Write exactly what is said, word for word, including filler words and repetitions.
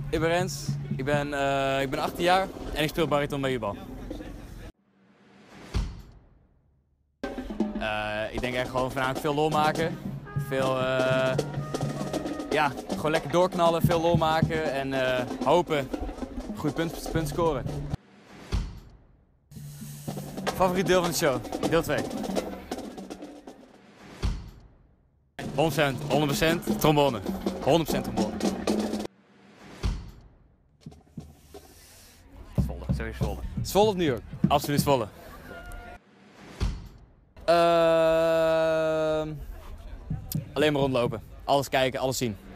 Ik ben Rens, ik ben, uh, ik ben achttien jaar en ik speel bariton bij U-bal. Uh, ik denk echt gewoon voornamelijk veel lol maken. Veel, uh, ja, gewoon lekker doorknallen, veel lol maken en uh, hopen goed punt, punt scoren. Favoriet deel van de show? Deel twee. honderd procent, honderd procent trombone. honderd procent trombone. Zwolle, sowieso Zwolle. Zwolle of New York? Absoluut Zwolle. Uh... Alleen maar rondlopen. Alles kijken, alles zien.